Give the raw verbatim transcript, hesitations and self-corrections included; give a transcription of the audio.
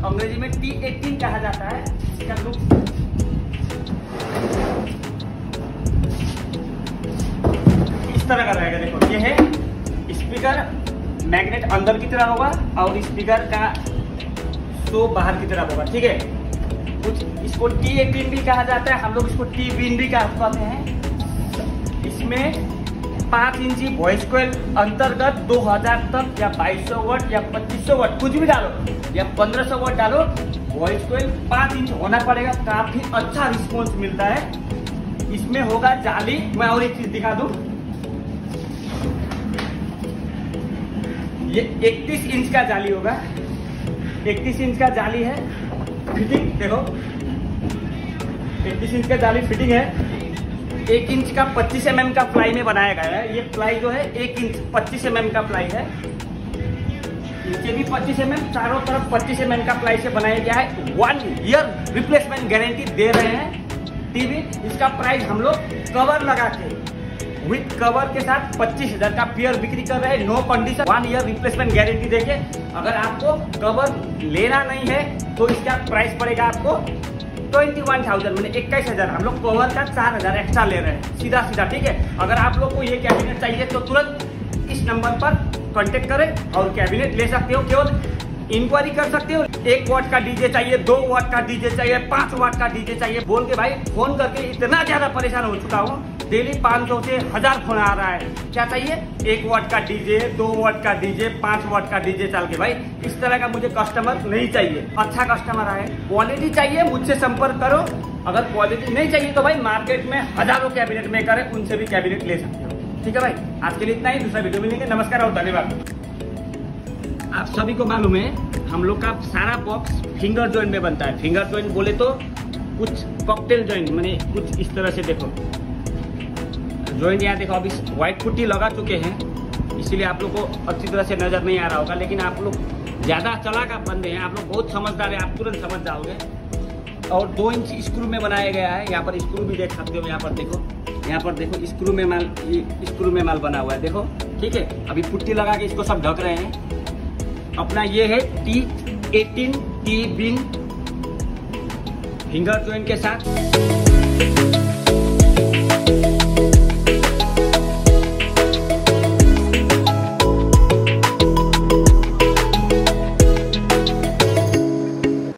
अंग्रेजी में T eighteen कहा जाता है। इसका लुक इस तरह का रहेगा। देखो ये है स्पीकर, मैग्नेट अंदर की तरह होगा और स्पीकर का शो बाहर की तरफ होगा। ठीक है, कुछ इसको टी एटीन भी कहा जाता है, हम लोग इसको टी विन भी कहते हैं। इसमें पाँच इंची वॉइस कॉइल अंतर्गत दो हज़ार तक या बाईस सौ वाट या पच्चीस सौ वाट कुछ भी डालो या पंद्रह सौ वाट डालो, वॉइस कॉइल पाँच इंच होना पड़ेगा। काफी अच्छा रिस्पॉन्स मिलता है। इसमें होगा जाली। मैं और एक चीज दिखा दूं, ये इकतीस इंच का जाली होगा। इकतीस इंच का जाली है। फिटिंग देखो, इकतीस इंच का जाली फिटिंग है। एक इंच का पच्चीस एम एम का प्लाई में बनाया गया है। ये प्लाई जो है एक इंच पच्चीस एम एम का प्लाई है। नीचे भी पच्चीस एम एम, चारों तरफ पच्चीस एम एम का प्लाई से बनाया गया है। वन ईयर रिप्लेसमेंट गारंटी दे रहे हैं टीवी। इसका प्राइस हम लोग कवर लगा के विथ कवर के साथ पच्चीस हजार का पेयर बिक्री कर रहे हैं। No condition, one year replacement guarantee देके। अगर आपको कवर लेना नहीं है तो इसका प्राइस पड़ेगा आपको ट्वेंटी वन थाउजेंड, मैंने इक्कीस हजार। हम लोग कवर का चार हजार एक्स्ट्रा ले रहे हैं सीधा सीधा। ठीक है, अगर आप लोग को ये कैबिनेट चाहिए तो तुरंत इस नंबर पर कांटेक्ट करें और कैबिनेट ले सकते हो। केवल इंक्वायरी कर सकते हो। एक वाट का डीजे चाहिए, दो वाट का डीजे चाहिए, पांच वाट का डीजे चाहिए बोल के भाई फोन करके इतना ज्यादा परेशान हो चुका हूँ। डेली पाँच सौ से हजार फोन आ रहा है। क्या चाहिए? एक वाट का डीजे, दो वाट का डीजे, पांच वाट का डीजे चल के। भाई इस तरह का मुझे कस्टमर नहीं चाहिए। अच्छा कस्टमर आए, क्वालिटी चाहिए, मुझसे संपर्क करो। अगर क्वालिटी नहीं चाहिए तो भाई मार्केट में हजारों कैबिनेट मेकर है, उनसे भी कैबिनेट ले सकते हो। ठीक है भाई, आज के लिए इतना ही। दूसरा वीडियो मिलेंगे। नमस्कार और धन्यवाद। आप सभी को मालूम है हम लोग का सारा बॉक्स फिंगर जॉइंट में बनता है। फिंगर जॉइंट बोले तो कुछ कॉकटेल जॉइंट, मैंने कुछ इस तरह से देखो जॉइंट। यहाँ देखो अभी व्हाइट पुट्टी लगा चुके हैं, इसीलिए आप लोग को अच्छी तरह से नजर नहीं आ रहा होगा। लेकिन आप लोग ज्यादा चला का बंदे हैं, आप लोग बहुत समझदार है, आप तुरंत समझ जाओगे। और दो इंच स्क्रू में बनाया गया है। यहाँ पर स्क्रू भी देख सकते हो। यहाँ पर देखो, यहाँ पर देखो स्क्रू में माल, स्क्रू में माल बना हुआ है। देखो ठीक है, अभी पुट्टी लगा के इसको सब ढक रहे हैं। अपना ये है T eighteen twin finger joint के साथ।